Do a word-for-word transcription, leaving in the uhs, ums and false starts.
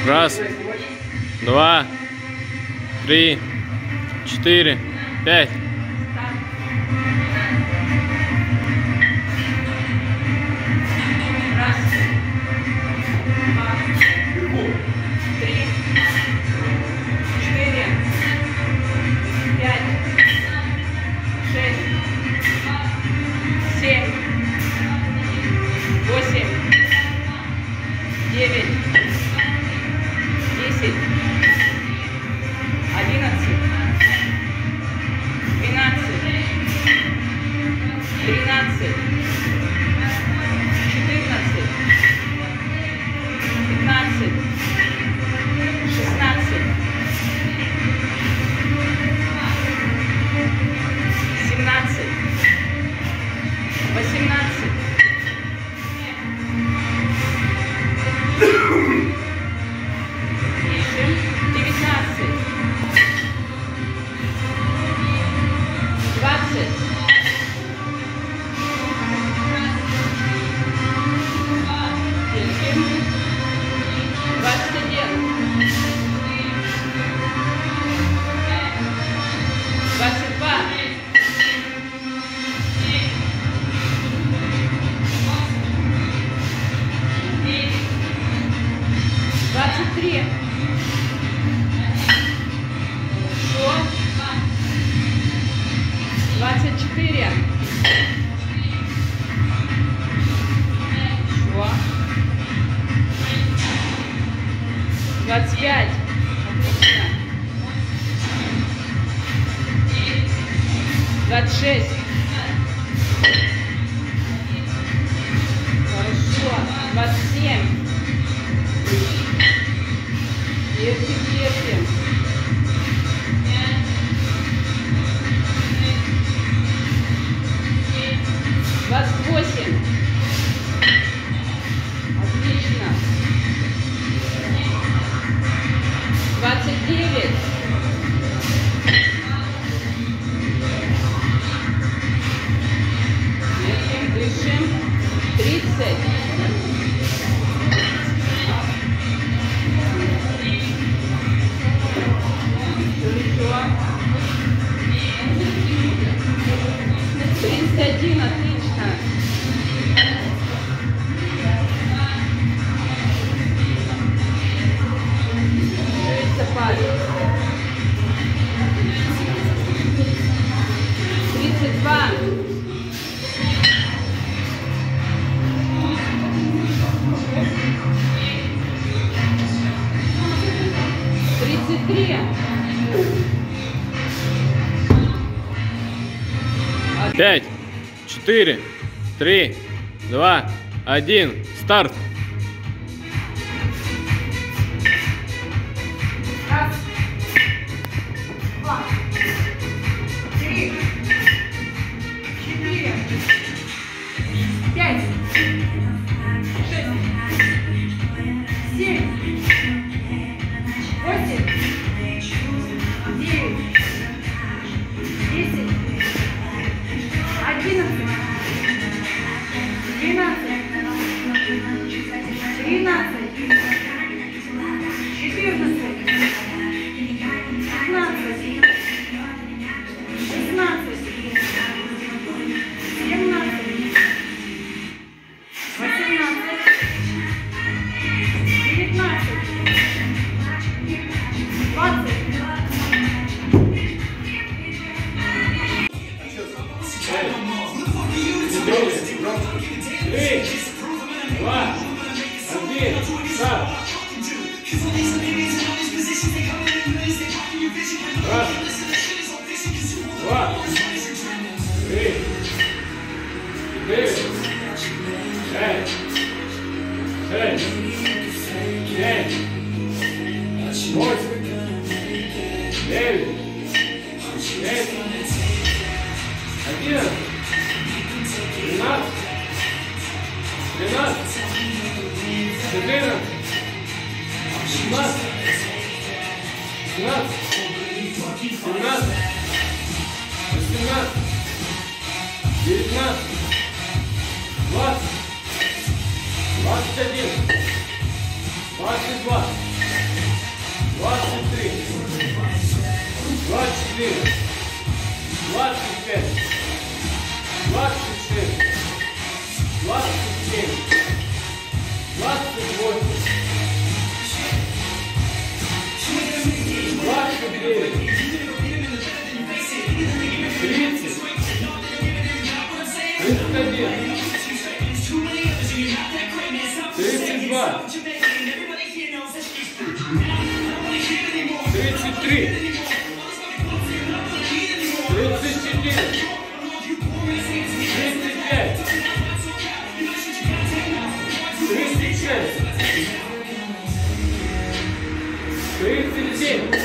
Раз, два, три, четыре, пять. Раз, два, три, четыре, пять, шесть, семь, восемь, девять, десять, одиннадцать, двенадцать, тринадцать, четырнадцать, пятнадцать, шестнадцать, семнадцать, восемнадцать, девятнадцать, двадцать, двадцать один, двадцать два, двадцать три, двадцать четыре, двадцать пять, отлично, двадцать шесть, хорошо, двадцать семь, терпим, терпим, двадцать восемь, отлично, двадцать девять, дышим, дышим, тридцать, тридцать один, отлично. тридцать два, тридцать три, Пять, четыре, три, два, один, старт. раз, два, три, четыре, пять, шесть, семь, восемь, девять, десять, одиннадцать, двенадцать, тринадцать, четырнадцать, пятнадцать, шестнадцать, семнадцать, восемнадцать, девятнадцать, двадцать. Три, два, один, старт. Раз, два, три, четыре, пять, шесть, семь, восемь, девять, десять, одиннадцать, двенадцать, тринадцать, четырнадцать, пятнадцать, семнадцать, семнадцать, восемнадцать, девятнадцать, двадцать, двадцать один, двадцать два, четыре, двадцать пять, двадцать шесть, двадцать семь, двадцать восемь, двадцать девять, тридцать, тридцать один, тридцать два, тридцать три, тридцать четыре, тридцать пять, тридцать шесть, тридцать семь.